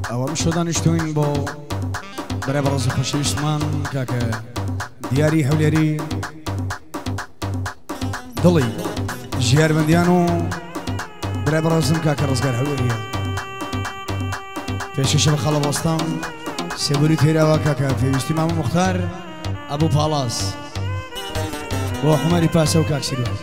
ئەوە شۆ دانیشتوین بۆ بەرە بەڕێزی خۆشەویستمان کاکە دیاری هەولێری دڵی ژیاربەندیان و برای بەڕێزم کاکە ڕزگار هەولێریە پێشکەشە بە خاڵە بەستام سێبوری تێراوە کاکە پێویستی مامە موختار ئەبوو پاڵاس بۆ حومەری پاسە و کاکسیروان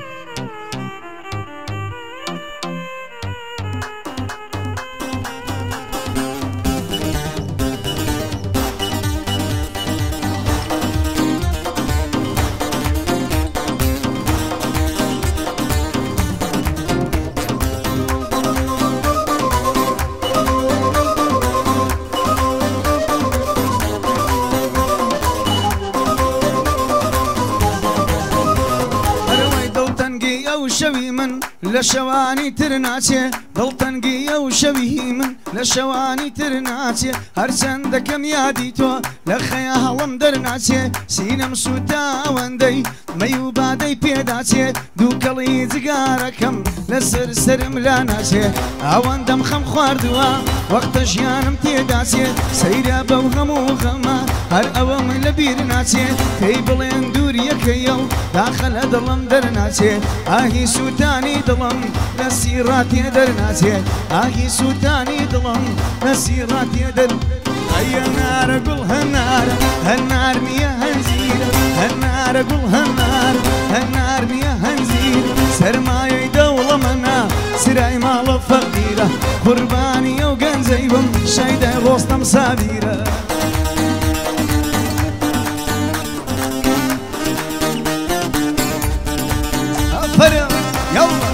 شوی من لشوانی تر ناچه دڵتەنگی ئەو شەوی من لە شەوانی تر ناچێ هەرچەندەکەم یادی تۆ لە خەیاڵم دەرناچێ سینەم سوتاوەندەی مەی و بادەی پێداچێ دووکەڵی جگارەکەم لەسەر سرم لا ناچێ ئەوەندەم خەم خواردووە وەختە ژیانم تێداچێ سەیرە بەو هەموو غەمە هەر ئەوەم لەبیر ناچێ پێی بڵێن دووریەکەیە و داخە لە دڵم دەرناچێ ئاهی سووتانی دڵم لە سیڕاتێ دەرناچێ ئاهی سووتانی دڵم لە سیڕاتێ دەر ئەیە نارە گوڵ هەنارە هەنار نییە هەنزیرە هەنارە گوڵ هەنار هەنار نییە هەنزیر سەرمایەی دەوڵەمەنا سرای ماڵە فەقیرە قوربانی ئەو گەنجەی بم شەیدای ڕۆستەم سابیرە فرق يلا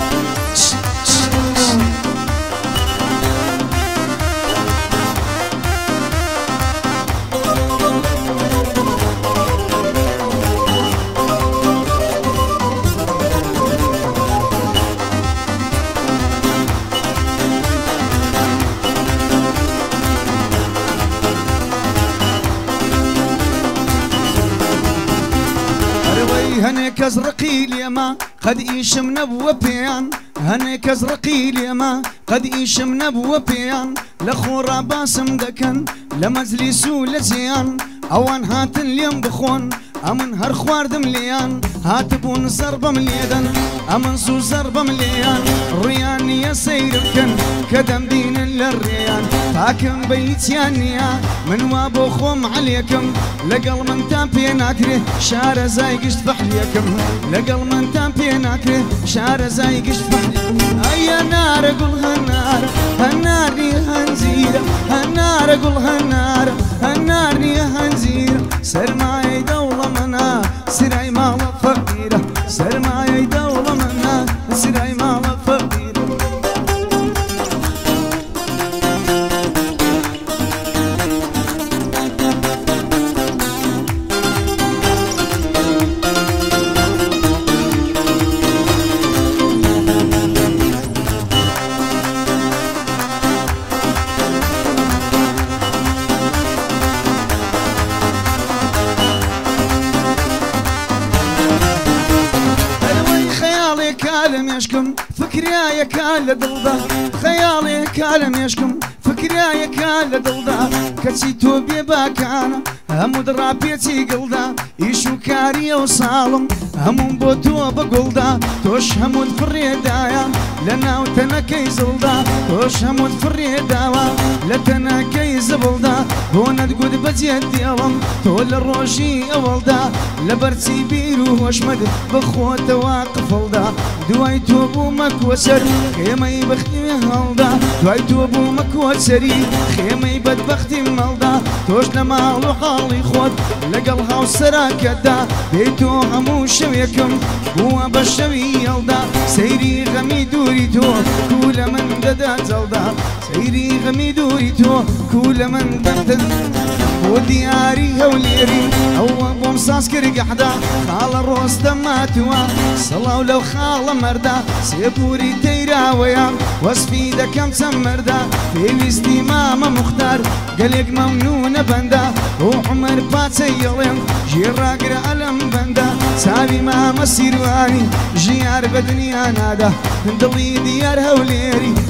هنيك ازرقي ليما قد ايشم نبوة بيان هنيك ازرقي ليما قد ايشم نبوة بيان لخورا باسم دكن لمجلس ولزيان اوان هاتن اليوم بخون امن هر خواردم ليان هاتبون زربة مليدن امن سو زربة مليان ريان يا سيركن كدم دين للريان فاكم بيتيانيا من وابو خوم عليكم لقل من تامبي ناكره شار زاي قشت بحليكم لقل من تامبي ناكره شار زاي قشت بحليكم اي نار قل هالنار هالنار ني هنزير هالنار قل هالنار هالنار ني هنزير سرماي دولة منا سراي مالا فقيرة سرماي دولة منا سراي مالا فقيرة كالم يشكم فكريايا كال دلدا خيالي كالم يشكم فكريايا كال دلدا كتسيتو بيباكانا همو درابيتي قلدا يشو كاريا وصالم همو بوتو بقلدا توش همو فريدايا لنا وتنكي زلدا توش همو فريداوا لتنا كي زبلدا هونا تقود بجيت ديالم تول الروشي اولدا لبرتي بيرو وشمد بخوت واقف ولدا دوایتو بو مکوسر خیمه بختی هلدا دوایتو بو مکوسری خیمه بدبختی ملدا توش لمال و حالی خود لقل هاو سراکدا بیتو همو شویکم بوا بشوی یلدا سیری غمی دوری تو کول من ددا زلدا سیری غمی دوری تو کول من ددا ودياري هوليري هو بومساس كرقحدا خال الروس دماتوا صلاو لو خال مردا سيبوري تيراويا وصفي دا كم تمردا في ويستي ماما مختار قلق ممنون بندا وعمر باتيلين جيرا قرا ألم بندا سابي ماما سيرواني جيار بدنيا نادا دلي ديار هوليري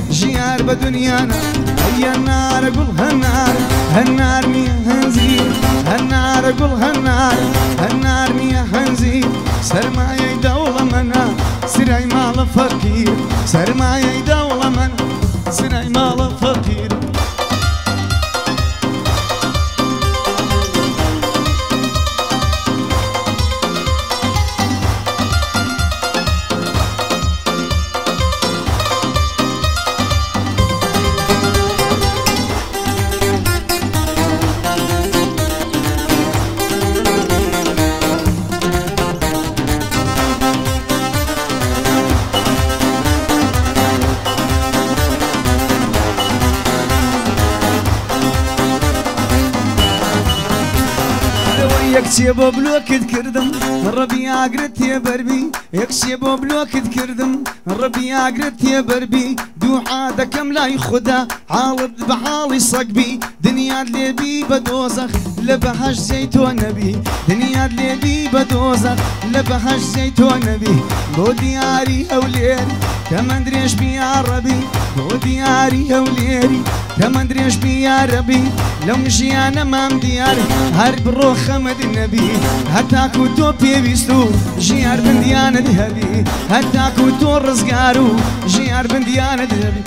ژیار بە دنیاە ئەیە نارە گوڵ هەنار هەنار نییە هەنزیر هەنارە گوڵ هەنار هەنار نییە هەنزیر سەرمایەی دەوڵەمەنە سرای ماڵە فەقیر سەرمایەی دەوڵەمەنە سرای ماڵە فەقیر یەکچێ بۆ بلۆکت کردم ڕەبی ئاگرت تێبەربی یەکچێ بۆ بلۆکت کردم ڕەبی ئاگرت تێبەربی دوعا دەکەم لای خوددا حاڵت بە حاڵی سەگبی دنیات لێبی بە دۆزەخ لە بەهەشت جێی تۆ نەبی دنیات لێبی بە دۆزەخ لە بەهەشت جێی تۆ نەبی بۆ دیاری هەولێر تەمەند درێژ بیا ڕەبی بۆ دیاری هەولێری تەمەند درێژ بیا ڕەبی لەم ژیانە مام دیار هەر بڕۆ خەمەد نەبی هەتاکو تۆ پێویست و ژیار بندیانت هەبی هەتاکو تۆ ڕزگار و ژیار بندیانت هەبی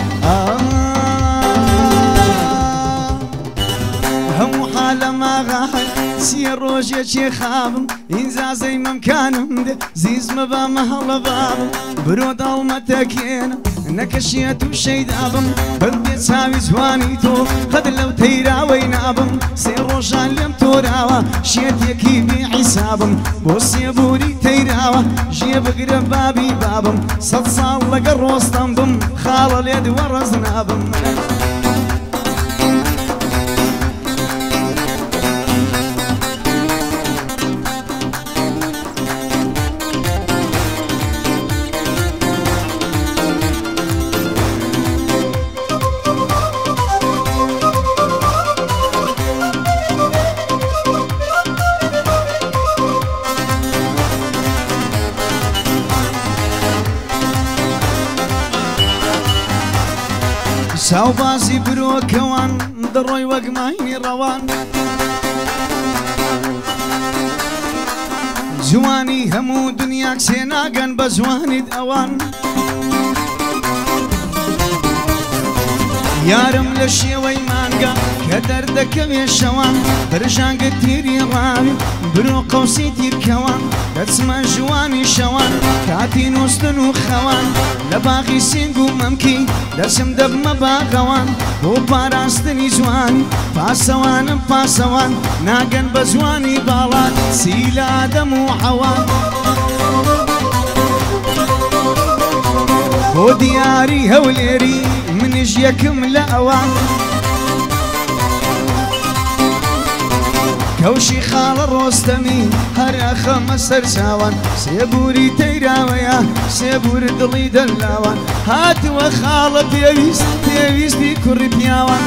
هەموو حالە ماغاهە سیە ڕۆژێکی خابم ئینجازەی مەمکانم دێ زیزمە بە مەهەڵە بابم برۆ دەڵمەتەکێنم نەکەشیەت و شەیدابم بەبێ چاوی جوانی تۆ قەد لەو تەیراوەی نابم سێ ڕۆژان لێم تۆراوە شێتێکی بێحیسابم بۆ سێبووری تەیراوە ژێ بگرە بابی بابم سەد ساڵ لەگە ڕۆستەم بم خاڵە لێ دووەڕەز نابم چاوبازی برۆکەوان دەڕۆی وەک ماینی ڕەوان جوانی هەموو دنیا کسێ ناگەن بە جوانیت ئەوان یارم لە شێوەی مانگە کە دەردەکەوێ شەوان بەرژانگە تیری ڕاوی برۆ قەوسی تیرکەوان دەچمە ژوانی شەوان کاتی نووسن و خەوان لە باغی سنگ و مەمکی دەچم دەبمە باغەوان بۆ پاراستنی جوانی پاسەوانم پاسەوان ناگەن بە جوانی باڵان سیلە ئادەم و حەوان بۆ دیاری هەولێری منیش یەکم لە ئەوان کەوشی خاڵە ڕۆستەمی هەرە خەمە سەر چاوان سێبووری تەیراوەیە سێبور دڵی دەلاوان هاتووە خاڵە پێویست پێویستی کوڕی پیاوان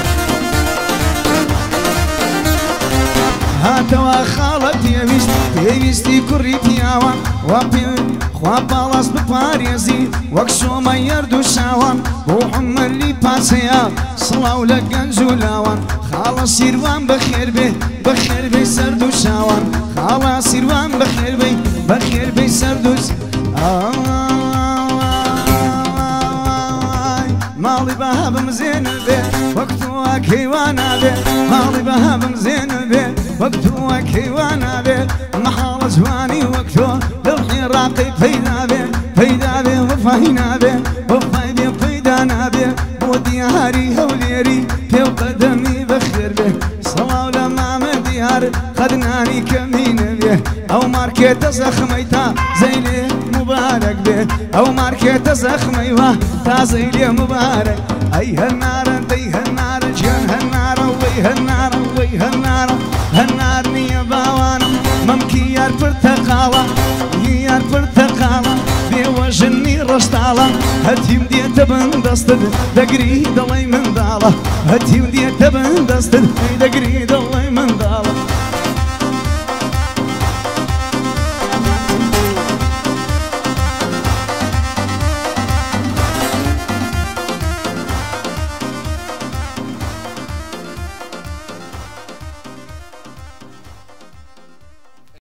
هاتەوە خاڵە پێویست پێویستی کوڕی پیاوان وا پێویست خوا باڵاس بپارێزی وەک شۆمە یەرد و شاوان بۆ حمەلی پاسەیە سڵاو لە گەنج و لاوان خاڵە سیروان بەخێر بێ بەخێر بێ سەرد و شاوان خاڵە سیروان بەخێر بێ بەخێر بێ سەرد و ماڵی بەها بمزێنە بێ وەک تۆوە کەیوانە بێ ماڵی بەها بمزێنە بێ وەک تۆوە کەیوانە بێ مەحاڵە جوانی وەک تۆ لەو حێڕاقەی پەیدا بێ پەیدا بێ وەفای نابێ وەفای بێ پەیدا نابێ بۆ دیاری هەولێری پێو قەدەمی بەخێر بێ سەڵاو لە مامە دیار قەدنانی کەمی نەبێ ئەو مارکێتە زەخمەی تا زەی لێ مبارەک بێ ئەو مارکێتە زەخمەی وە تا زەی لێ مبارەک ئەی هەنارە دەی هەنارە گیان هەنارە وەی هەنارە وەی هەنارە هەنار نییە باوانم مەمکی یار پرتەقاڵە یار پرتەقاڵە بێوەژنی ڕەشتاڵە هەتیم دێتە بن دەستت دەگری دەڵێی منداڵە هەتیم دێتە بن دەستت دەگری دەڵێی منداڵە